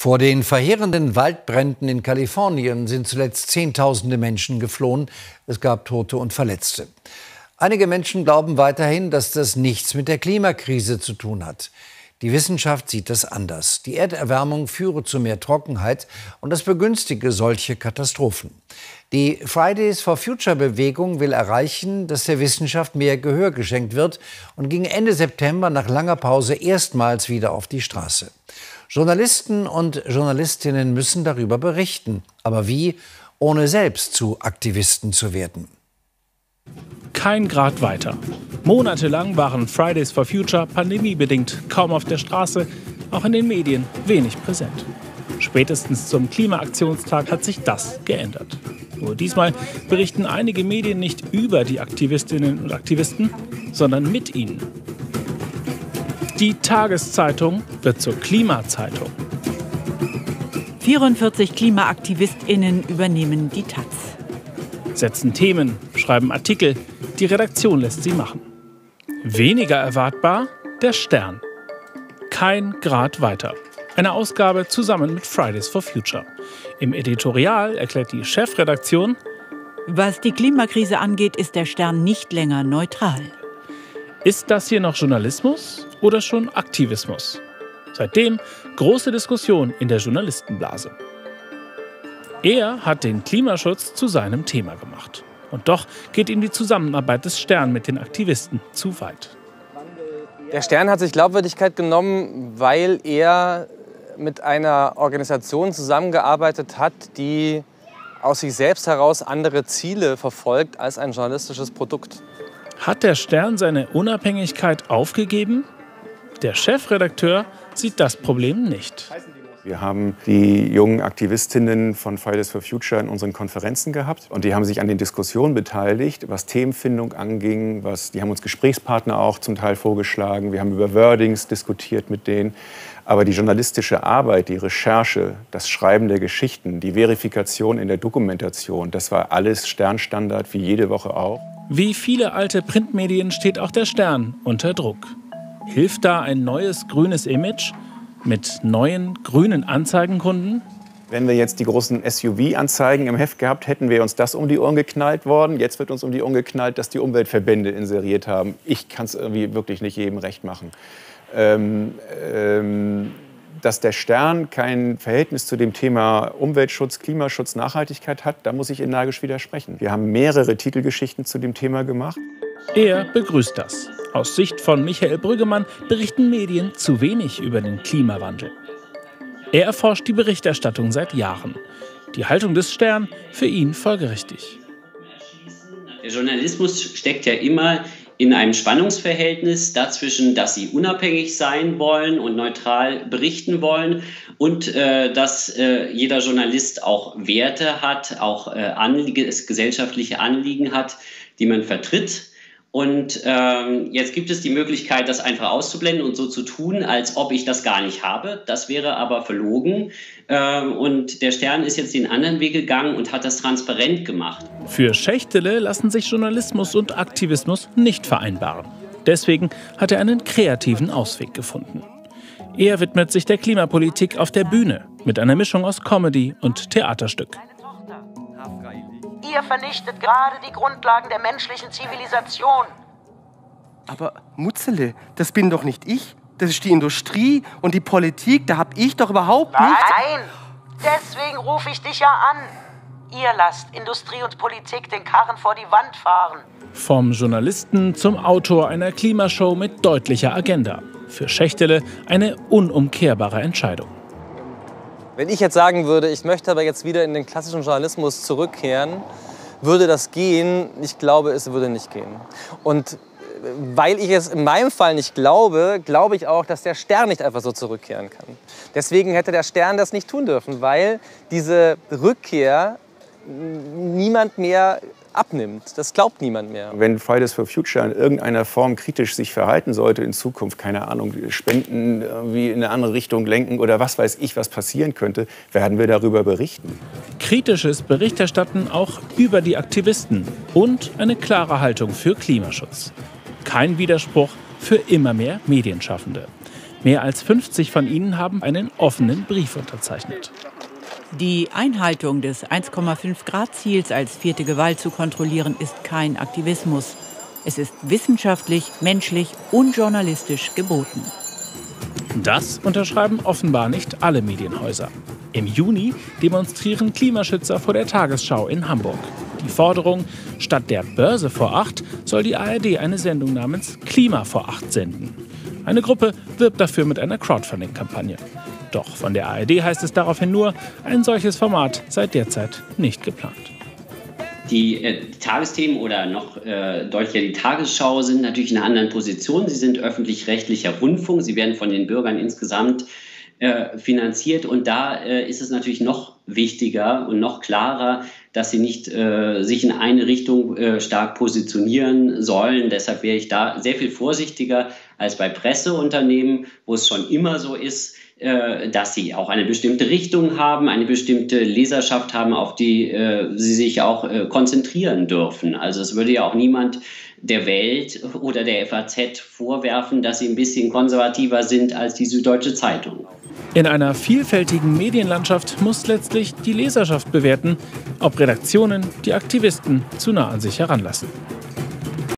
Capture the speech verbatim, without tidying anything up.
Vor den verheerenden Waldbränden in Kalifornien sind zuletzt Zehntausende Menschen geflohen. Es gab Tote und Verletzte. Einige Menschen glauben weiterhin, dass das nichts mit der Klimakrise zu tun hat. Die Wissenschaft sieht das anders. Die Erderwärmung führe zu mehr Trockenheit und das begünstige solche Katastrophen. Die Fridays for Future Bewegung will erreichen, dass der Wissenschaft mehr Gehör geschenkt wird und ging Ende September nach langer Pause erstmals wieder auf die Straße. Journalisten und Journalistinnen müssen darüber berichten. Aber wie, ohne selbst zu Aktivisten zu werden? Kein Grad weiter. Monatelang waren Fridays for Future pandemiebedingt kaum auf der Straße, auch in den Medien wenig präsent. Spätestens zum Klimaaktionstag hat sich das geändert. Nur diesmal berichten einige Medien nicht über die Aktivistinnen und Aktivisten, sondern mit ihnen. Die Tageszeitung wird zur Klimazeitung. vierundvierzig KlimaaktivistInnen übernehmen die Taz. Setzen Themen, schreiben Artikel, die Redaktion lässt sie machen. Weniger erwartbar der Stern. Kein Grad weiter. Eine Ausgabe zusammen mit Fridays for Future. Im Editorial erklärt die Chefredaktion: Was die Klimakrise angeht, ist der Stern nicht länger neutral. Ist das hier noch Journalismus oder schon Aktivismus? Seitdem große Diskussion in der Journalistenblase. Er hat den Klimaschutz zu seinem Thema gemacht. Und doch geht ihm die Zusammenarbeit des Stern mit den Aktivisten zu weit. Der Stern hat sich Glaubwürdigkeit genommen, weil er mit einer Organisation zusammengearbeitet hat, die aus sich selbst heraus andere Ziele verfolgt als ein journalistisches Produkt. Hat der Stern seine Unabhängigkeit aufgegeben? Der Chefredakteur sieht das Problem nicht. Wir haben die jungen Aktivistinnen von Fridays for Future in unseren Konferenzen gehabt. Und die haben sich an den Diskussionen beteiligt, was Themenfindung anging. Was, die haben uns Gesprächspartner auch zum Teil vorgeschlagen. Wir haben über Wordings diskutiert mit denen. Aber die journalistische Arbeit, die Recherche, das Schreiben der Geschichten, die Verifikation in der Dokumentation, das war alles Sternstandard, wie jede Woche auch. Wie viele alte Printmedien steht auch der Stern unter Druck. Hilft da ein neues grünes Image? Mit neuen grünen Anzeigenkunden? Wenn wir jetzt die großen S U V-Anzeigen im Heft gehabt hätten, wäre uns das um die Ohren geknallt worden. Jetzt wird uns um die Ohren geknallt, dass die Umweltverbände inseriert haben. Ich kann es irgendwie wirklich nicht jedem recht machen. Ähm, ähm, dass der Stern kein Verhältnis zu dem Thema Umweltschutz, Klimaschutz, Nachhaltigkeit hat, da muss ich energisch widersprechen. Wir haben mehrere Titelgeschichten zu dem Thema gemacht. Er begrüßt das. Aus Sicht von Michael Brüggemann berichten Medien zu wenig über den Klimawandel. Er erforscht die Berichterstattung seit Jahren. Die Haltung des Stern für ihn folgerichtig. Der Journalismus steckt ja immer in einem Spannungsverhältnis dazwischen, dass sie unabhängig sein wollen und neutral berichten wollen und äh, dass äh, jeder Journalist auch Werte hat, auch äh, Anliegen, gesellschaftliche Anliegen hat, die man vertritt. Und ähm, jetzt gibt es die Möglichkeit, das einfach auszublenden und so zu tun, als ob ich das gar nicht habe. Das wäre aber verlogen. Ähm, und der Stern ist jetzt den anderen Weg gegangen und hat das transparent gemacht. Für Schächtele lassen sich Journalismus und Aktivismus nicht vereinbaren. Deswegen hat er einen kreativen Ausweg gefunden. Er widmet sich der Klimapolitik auf der Bühne mit einer Mischung aus Comedy und Theaterstück. Ihr vernichtet gerade die Grundlagen der menschlichen Zivilisation. Aber Mutzele, das bin doch nicht ich. Das ist die Industrie und die Politik, da hab ich doch überhaupt Nein. nichts. Nein, deswegen rufe ich dich ja an. Ihr lasst Industrie und Politik den Karren vor die Wand fahren. Vom Journalisten zum Autor einer Klimashow mit deutlicher Agenda. Für Schächtele eine unumkehrbare Entscheidung. Wenn ich jetzt sagen würde, ich möchte aber jetzt wieder in den klassischen Journalismus zurückkehren, würde das gehen? Ich glaube, es würde nicht gehen. Und weil ich es in meinem Fall nicht glaube, glaube ich auch, dass der Stern nicht einfach so zurückkehren kann. Deswegen hätte der Stern das nicht tun dürfen, weil diese Rückkehr niemand mehr abnimmt. Das glaubt niemand mehr. Wenn Fridays for Future in irgendeiner Form kritisch sich verhalten sollte in Zukunft, keine Ahnung, Spenden irgendwie in eine andere Richtung lenken oder was weiß ich, was passieren könnte, werden wir darüber berichten. Kritisches Berichterstatten auch über die Aktivisten und eine klare Haltung für Klimaschutz. Kein Widerspruch für immer mehr Medienschaffende. Mehr als fünfzig von ihnen haben einen offenen Brief unterzeichnet. Die Einhaltung des eins Komma fünf Grad Ziels als vierte Gewalt zu kontrollieren, ist kein Aktivismus. Es ist wissenschaftlich, menschlich und journalistisch geboten. Das unterschreiben offenbar nicht alle Medienhäuser. Im Juni demonstrieren Klimaschützer vor der Tagesschau in Hamburg. Die Forderung, statt der Börse vor acht soll die A R D eine Sendung namens Klima vor acht senden. Eine Gruppe wirbt dafür mit einer Crowdfunding-Kampagne. Doch von der A R D heißt es daraufhin nur, ein solches Format sei derzeit nicht geplant. Die äh, Tagesthemen oder noch äh, deutlicher die Tagesschau sind natürlich in einer anderen Position. Sie sind öffentlich-rechtlicher Rundfunk. Sie werden von den Bürgern insgesamt äh, finanziert. Und da äh, ist es natürlich noch wichtiger und noch klarer, dass sie nicht äh, sich in eine Richtung äh, stark positionieren sollen. Deshalb wäre ich da sehr viel vorsichtiger als bei Presseunternehmen, wo es schon immer so ist, äh, dass sie auch eine bestimmte Richtung haben, eine bestimmte Leserschaft haben, auf die äh, sie sich auch äh, konzentrieren dürfen. Also es würde ja auch niemand der Welt oder der F A Z vorwerfen, dass sie ein bisschen konservativer sind als die Süddeutsche Zeitung. In einer vielfältigen Medienlandschaft muss letztlich die Leserschaft bewerten, ob Redaktionen die Aktivisten zu nah an sich heranlassen.